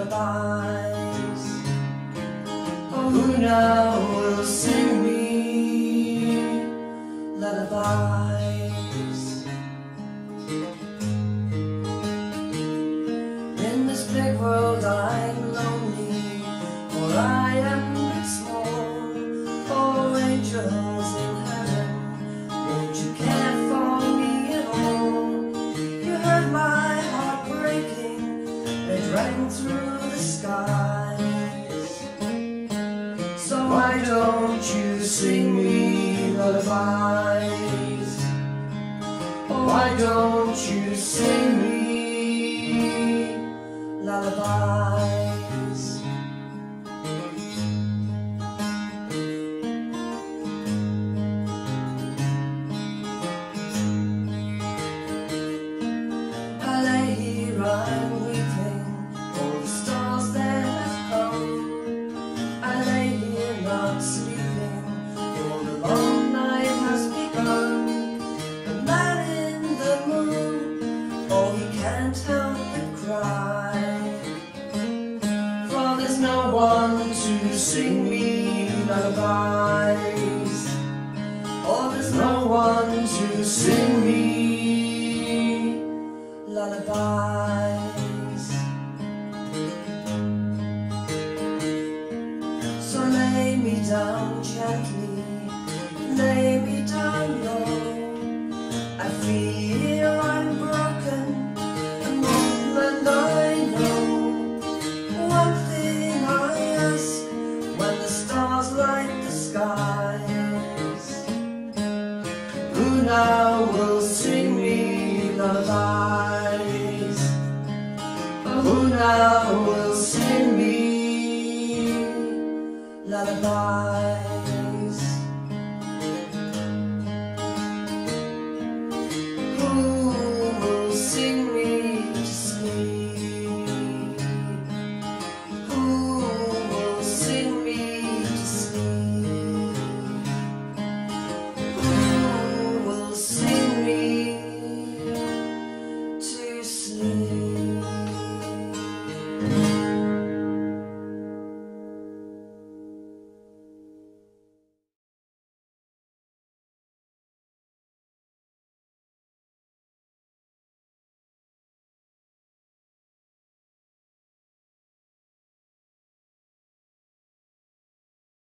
lullabies. Oh, who now will sing me lullabies? In this big world I'm lonely, for I am but small. Oh, angels in heaven, won't you care for me at all? You heard my heart breaking, it rang through the skies. So why don't you sing me lullabies? Oh, why don't you sing me lullabies? I lay here, I'm weeping, all the stars that have come. I lay here not sleeping, for the long night has begun. The man in the moon, oh, he can't help but cry, for there's no one to sing me lullabies. Oh, there's no one to sing me lullabies. So lay me down gently, lay me down low. I fear I'm broken, and I know one thing I ask when the stars light the skies. Who now will sing me lullabies? Who now will sing me lullabies?